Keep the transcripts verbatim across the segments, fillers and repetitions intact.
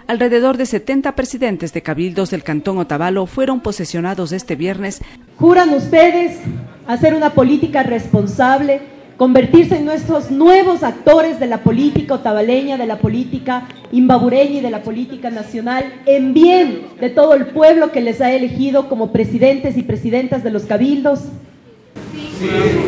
Alrededor de setenta presidentes de cabildos del Cantón Otavalo fueron posesionados este viernes. ¿Juran ustedes hacer una política responsable, convertirse en nuestros nuevos actores de la política otavaleña, de la política imbabureña y de la política nacional, en bien de todo el pueblo que les ha elegido como presidentes y presidentas de los cabildos? Sí.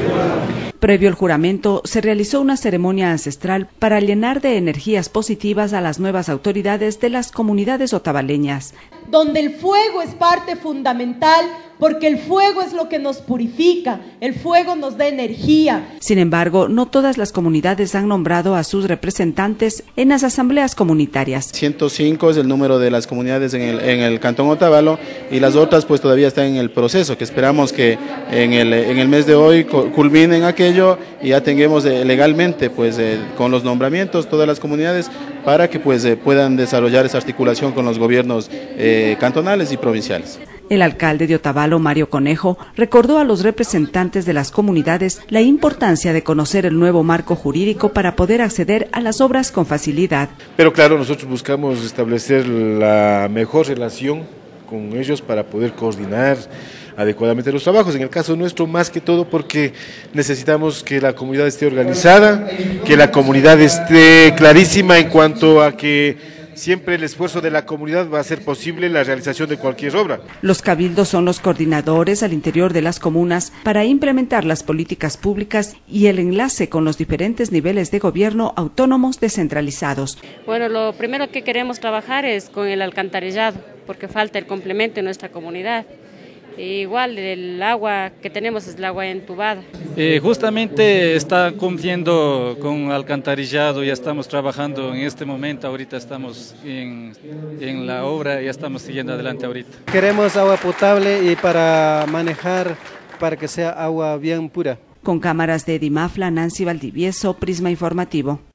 Previo al juramento, se realizó una ceremonia ancestral para llenar de energías positivas a las nuevas autoridades de las comunidades otavaleñas. Donde el fuego es parte fundamental, porque el fuego es lo que nos purifica, el fuego nos da energía. Sin embargo, no todas las comunidades han nombrado a sus representantes en las asambleas comunitarias. ciento cinco es el número de las comunidades en el, en el Cantón Otavalo y las otras pues todavía están en el proceso, que esperamos que en el, en el mes de hoy culminen aquello y ya tengamos eh, legalmente pues eh, con los nombramientos todas las comunidades para que pues eh, puedan desarrollar esa articulación con los gobiernos eh, cantonales y provinciales. El alcalde de Otavalo, Mario Conejo, recordó a los representantes de las comunidades la importancia de conocer el nuevo marco jurídico para poder acceder a las obras con facilidad. Pero claro, nosotros buscamos establecer la mejor relación con ellos para poder coordinar adecuadamente los trabajos. En el caso nuestro, más que todo porque necesitamos que la comunidad esté organizada, que la comunidad esté clarísima en cuanto a que siempre el esfuerzo de la comunidad va a hacer posible la realización de cualquier obra. Los cabildos son los coordinadores al interior de las comunas para implementar las políticas públicas y el enlace con los diferentes niveles de gobierno autónomos descentralizados. Bueno, lo primero que queremos trabajar es con el alcantarillado, porque falta el complemento en nuestra comunidad. E igual el agua que tenemos es el agua entubada. Eh, justamente está cumpliendo con alcantarillado, ya estamos trabajando en este momento, ahorita estamos en, en la obra, ya estamos siguiendo adelante ahorita. Queremos agua potable y para manejar, para que sea agua bien pura. Con cámaras de Edimafla, Nancy Valdivieso, Prisma Informativo.